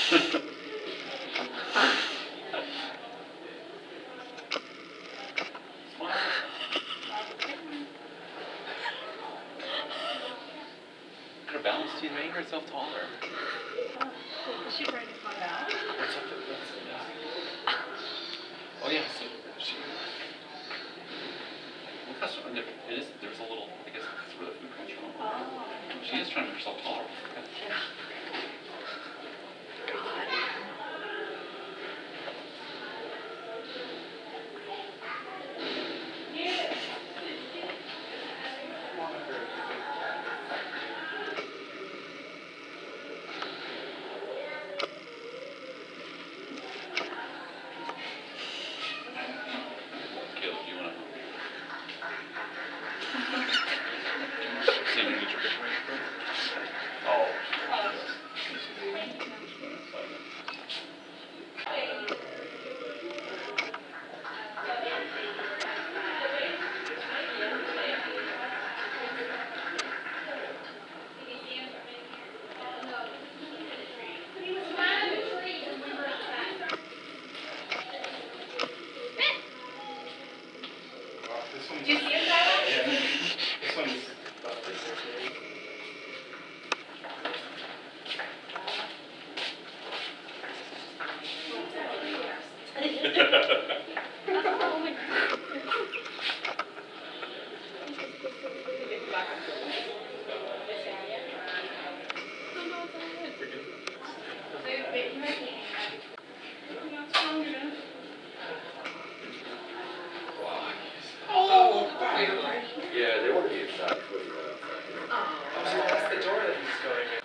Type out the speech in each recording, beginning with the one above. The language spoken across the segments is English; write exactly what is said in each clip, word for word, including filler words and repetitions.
Her balance she's making herself taller. Is she trying to find out? Oh yeah, so she. Well, that's, it is. There's a little. I guess that's where the food comes from. Oh. She is trying to make herself taller. Do you see it that way? Yeah. This one's Yeah, they want to be inside. Oh, so that's the door that he's going in.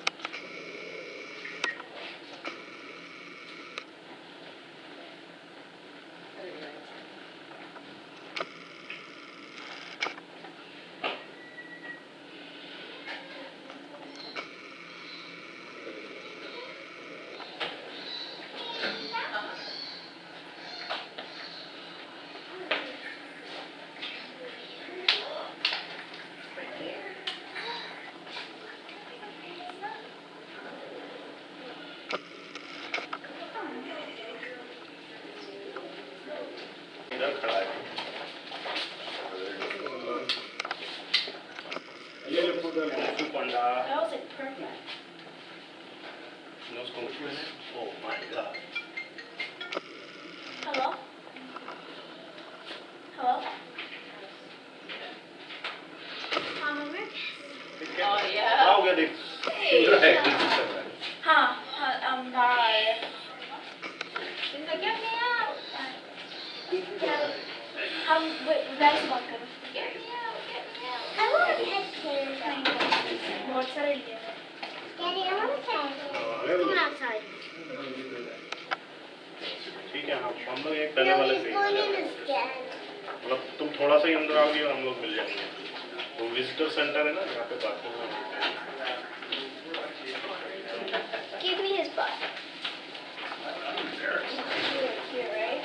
That was like perfect. Nose going through it? Oh my god. Hello? Hello? Mama, oh yeah. I'll get it. Hey. Huh? Huh, I'm tired. She's like, get me out. Um, wait, that's about good. Get me out, get me out. I want to pet you. What's that idea? Daddy, I want to pet you. Come outside. ठीक है हम हम लोग एक पहले वाले से मतलब तुम थोड़ा सा ही अंदर आओगे हम लोग मिल जाएंगे वो विजिटर सेंटर है ना यहाँ पे बाथरूम है Give me his butt. Here, here, right?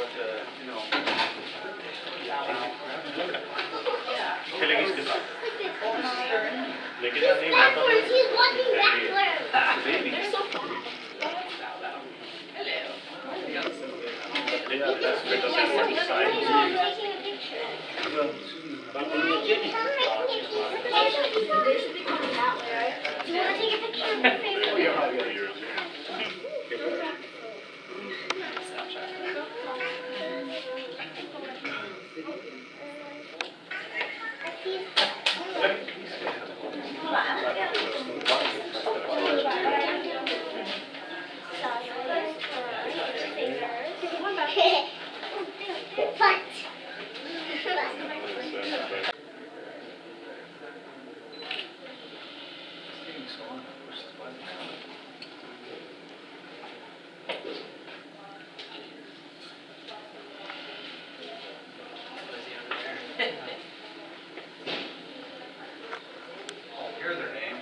खेलेंगे इसके साथ लेके जाने Backwards, he's walking backwards. They're so fun. Hello. They are that's better than what is side. I'm taking a picture. They should be coming that way, right? Do you want to take a picture of your favorite? Oh, yeah, yeah, yours. Here are their names.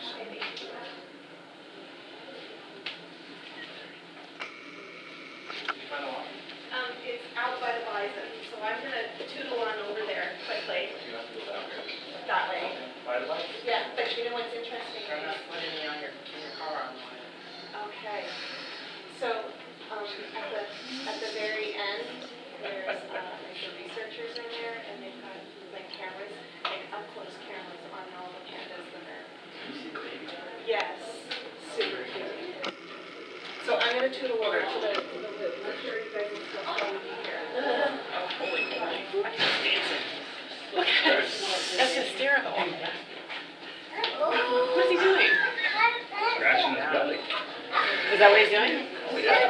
Um, it's out by the bison, so I'm gonna tootle on over there quickly. You have to go down here. That way. By the bike? Yeah, but you know what's interesting? Turn that foot in on your, in your car on one. Okay. So um, at the at the very end, there's uh, like the researchers in there, and they've got like cameras, like up close cameras on all the pandas that are. Yes, super cute. So I'm gonna toot over to the to the loop. I'm sure you guys will still probably be here. Oh, holy moly. Look at it. That's hysterical. What's he doing? Scratching his belly. Is that what he's doing? Oh, yeah.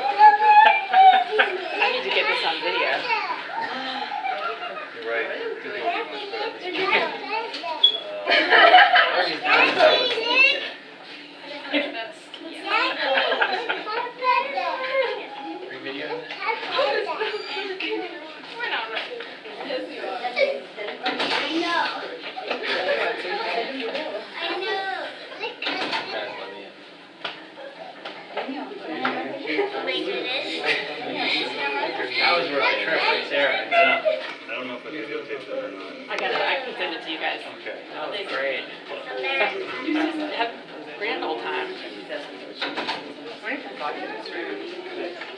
I need to get this on video. You're right. Could be much We're not ready. I know. That was where I tripped right there. Yeah. I don't know if I videotaped that or not. I got it. I can send it to you guys. Okay. That was great. You just have a grand old time.